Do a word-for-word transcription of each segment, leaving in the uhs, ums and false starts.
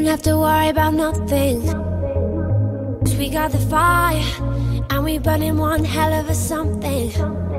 have to worry about nothing, 'cause we got the fire, and we burning one hell of a something.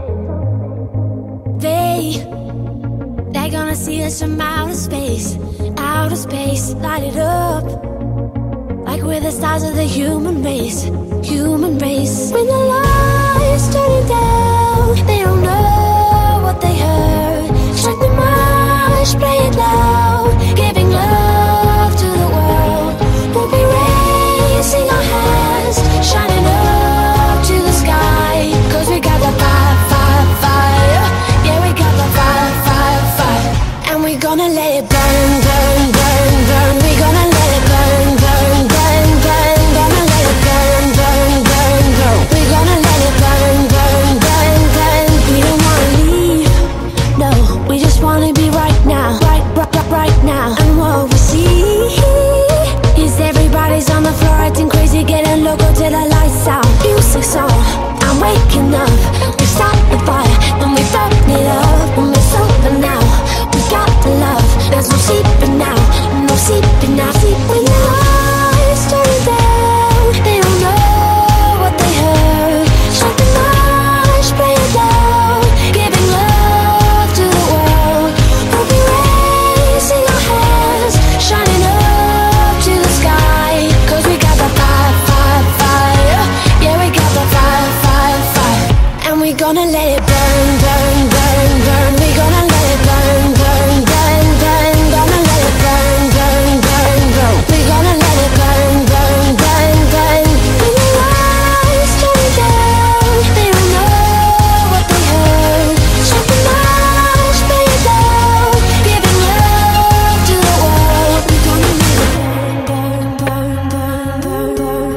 They, they're gonna see us from outer space, outer space, light it up, like we're the stars of the human race, human race. When the lights turning down, they don't know what they heard. Strike the march, play it loud, giving love to the world. We'll be raising our hands, shining up to the sky, 'cause we got the fire, fire, fire. Yeah, we got the fire, fire, fire. And we're gonna let it burn, burn, burn, burn. We're gonna let it burn, burn, burn, burn. Gonna let it burn, burn, burn, burn. We're gonna let it burn, burn, burn, burn. We don't wanna leave, no, we just wanna be right now, right, right, right, right now. And what we see is everybody's on the floor acting crazy, getting loco till the lights out. Music's on, I'm waking up. We start the fire, and we burn it up. And it's over now, we got the love. There's no sleeping now, no sleeping now. Sleep when the lights turn down, they don't know what they heard. Strike the march, play it loud, giving love to the world. We'll be raising our hands, shining up to the sky, 'cause we got the fire, fire, fire. Yeah, we got the fire, fire, fire. And we're gonna let it burn, burn, burn, burn. We're gonna let it burn, burn, burn, burn. Gonna let it burn, burn, burn, burn. We're gonna let it burn, burn, burn, burn. When the lights turn down, they don't know what they heard. Strike the march, play it loud, giving love to the world. We're gonna let it burn, burn, burn, burn, burn,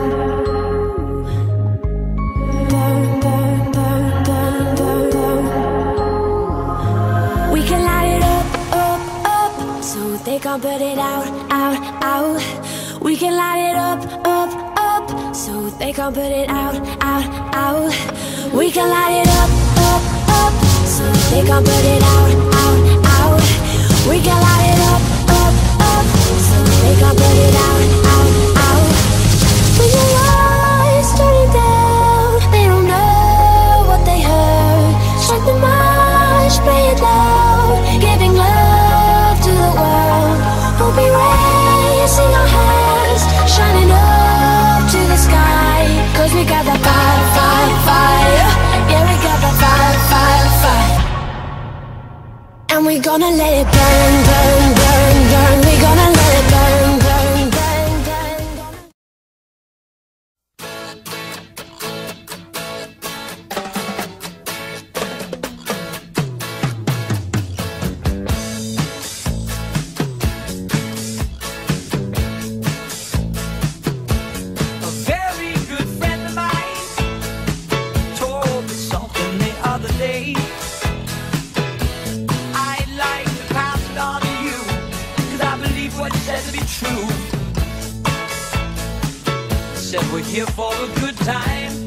burn, burn, burn, burn, burn, burn. We can light it up, up, up, so they can't put it out, out, out. We can light it up, up, up, so they can't put it out, out, out. We can light it up, up, up, so they can't put it out, out, out. We can light it up, up, up, so they can't put it out, out, out. When the lights turning down, they don't know what they heard. Strike the march, play it loud, giving love to the world. We'll be raising our hands, shining up to the sky, 'cause we got the fire, fire, fire. Yeah, we got the fire, fire, fire. And we're gonna let it burn, burn, burn, burn. We're gonna let it burn, burn, burn, burn. A very good friend of mine told me something the other day. I'd like to pass it on to you, 'cause I believe what he said to be true. Said we're here for a good time,